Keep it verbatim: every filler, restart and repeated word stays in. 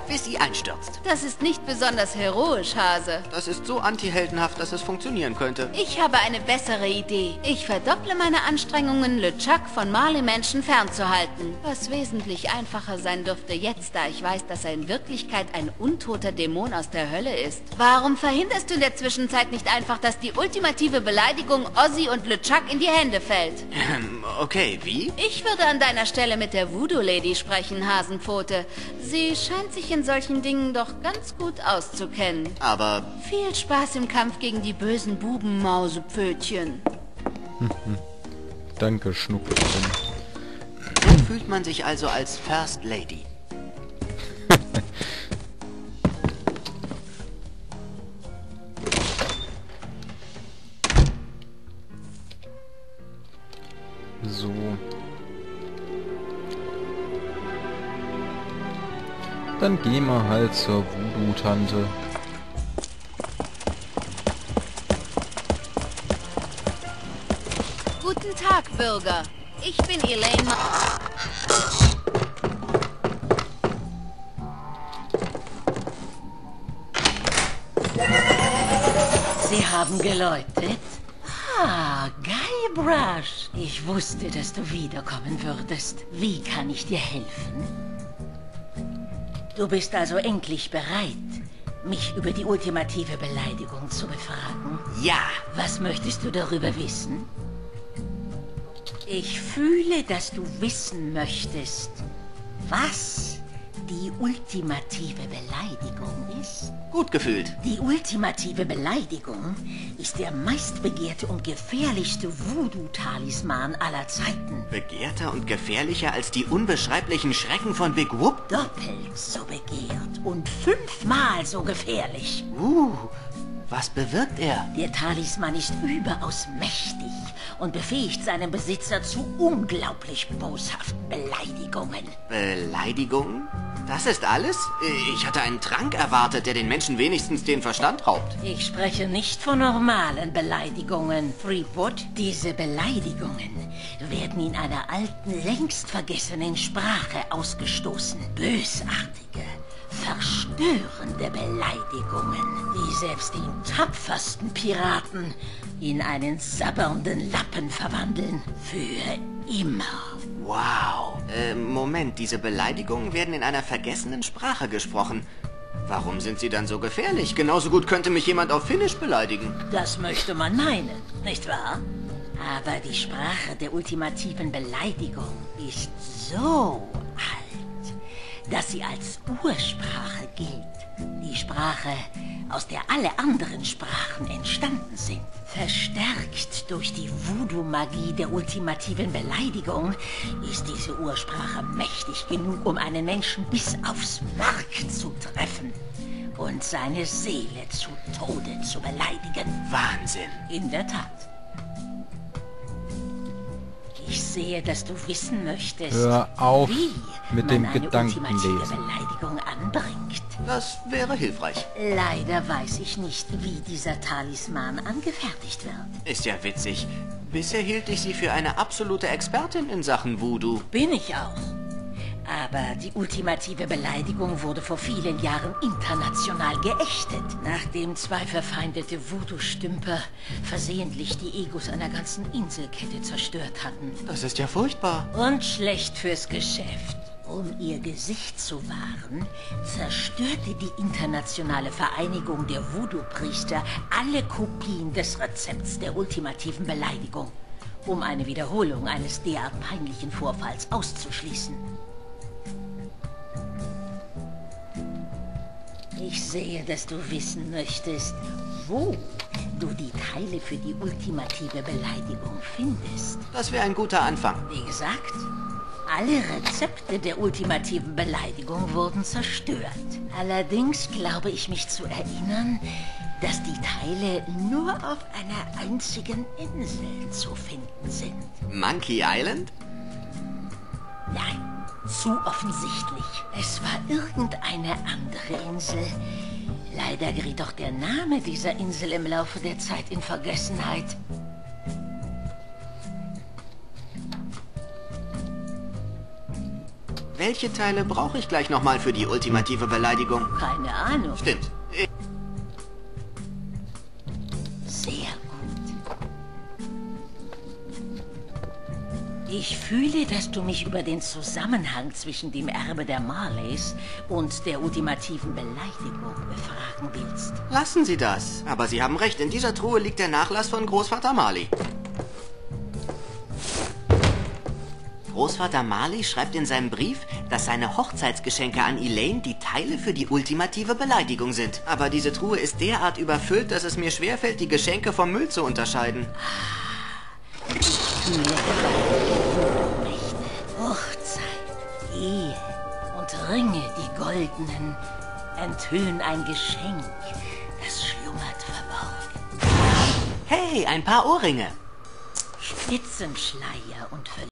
bis sie einstürzt. Das ist nicht besonders heroisch, Hase. Das ist so antiheldenhaft, dass es funktionieren könnte. Ich habe eine bessere Idee. Ich verdopple meine Anstrengungen, LeChuck von Marley-Menschen fernzuhalten. Was wesentlich einfacher sein dürfte jetzt, da ich weiß, dass er in Wirklichkeit ein untoter Dämon aus der Hölle ist. Warum verhinderst du in der Zwischenzeit nicht einfach, dass die ultimative Beleidigung Ozzy und LeChuck in die Hände fällt? Ähm, okay, wie? Ich würde an deiner Stelle mit der Voodoo-Lady sprechen, Hasenpfote. Sie scheint sich in solchen Dingen doch ganz gut auszukennen. Aber... Viel Spaß im Kampf gegen die bösen Buben, Mausepfötchen. Danke, Schnuckelchen. So fühlt man sich also als First Lady. So. Dann gehen wir halt zur Voodoo-Tante. Guten Tag, Bürger. Ich bin Elaine Ma Sie haben geläutet? Ah, Guybrush. Ich wusste, dass du wiederkommen würdest. Wie kann ich dir helfen? Du bist also endlich bereit, mich über die ultimative Beleidigung zu befragen? Ja. Was möchtest du darüber wissen? Ich fühle, dass du wissen möchtest, was die ultimative Beleidigung ist. Gut gefühlt. Die ultimative Beleidigung ist der meistbegehrte und gefährlichste Voodoo-Talisman aller Zeiten. Begehrter und gefährlicher als die unbeschreiblichen Schrecken von Big Whoop? Doppelt so begehrt und fünfmal so gefährlich. Uh, was bewirkt er? Der Talisman ist überaus mächtig und befähigt seinen Besitzer zu unglaublich boshaften Beleidigungen. Beleidigung? Das ist alles? Ich hatte einen Trank erwartet, der den Menschen wenigstens den Verstand raubt. Ich spreche nicht von normalen Beleidigungen, Threepwood. Diese Beleidigungen werden in einer alten, längst vergessenen Sprache ausgestoßen. Bösartige, verstörende Beleidigungen, die selbst den tapfersten Piraten in einen sabbernden Lappen verwandeln. Für immer. Wow. Äh, Moment, diese Beleidigungen werden in einer vergessenen Sprache gesprochen. Warum sind sie dann so gefährlich? Genauso gut könnte mich jemand auf Finnisch beleidigen. Das möchte man meinen, nicht wahr? Aber die Sprache der ultimativen Beleidigung ist so alt, dass sie als Ursprache gilt. Die Sprache, aus der alle anderen Sprachen entstanden sind. Verstärkt durch die Voodoo-Magie der ultimativen Beleidigung ist diese Ursprache mächtig genug, um einen Menschen bis aufs Mark zu treffen und seine Seele zu Tode zu beleidigen. Wahnsinn. In der Tat. Ich sehe, dass du wissen möchtest, Hör auf wie mit man dem eine Gedankenlesen. ultimative Beleidigung anbringt. Das wäre hilfreich. Leider weiß ich nicht, wie dieser Talisman angefertigt wird. Ist ja witzig. Bisher hielt ich sie für eine absolute Expertin in Sachen Voodoo. Bin ich auch. Aber die ultimative Beleidigung wurde vor vielen Jahren international geächtet, nachdem zwei verfeindete Voodoo-Stümper versehentlich die Egos einer ganzen Inselkette zerstört hatten. Das ist ja furchtbar. Und schlecht fürs Geschäft. Um ihr Gesicht zu wahren, zerstörte die internationale Vereinigung der Voodoo-Priester alle Kopien des Rezepts der ultimativen Beleidigung, um eine Wiederholung eines derart peinlichen Vorfalls auszuschließen. Ich sehe, dass du wissen möchtest, wo du die Teile für die ultimative Beleidigung findest. Das wäre ein guter Anfang. Wie gesagt, alle Rezepte der ultimativen Beleidigung wurden zerstört. Allerdings glaube ich mich zu erinnern, dass die Teile nur auf einer einzigen Insel zu finden sind. Monkey Island? Nein, zu offensichtlich. Es war irgendeine andere Insel. Leider geriet doch der Name dieser Insel im Laufe der Zeit in Vergessenheit. Welche Teile brauche ich gleich nochmal für die ultimative Beleidigung? Keine Ahnung. Stimmt. Sehr gut. Ich fühle, dass du mich über den Zusammenhang zwischen dem Erbe der Marleys und der ultimativen Beleidigung befragen willst. Lassen Sie das. Aber Sie haben recht, in dieser Truhe liegt der Nachlass von Großvater Marley. Großvater Marley schreibt in seinem Brief, dass seine Hochzeitsgeschenke an Elaine die Teile für die ultimative Beleidigung sind. Aber diese Truhe ist derart überfüllt, dass es mir schwerfällt, die Geschenke vom Müll zu unterscheiden. Ich fühle gewaltige Mächte, Hochzeit, Ehe und Ringe, die goldenen, enthüllen ein Geschenk, das schlummert verborgen. Hey, ein paar Ohrringe. Spitzenschleier und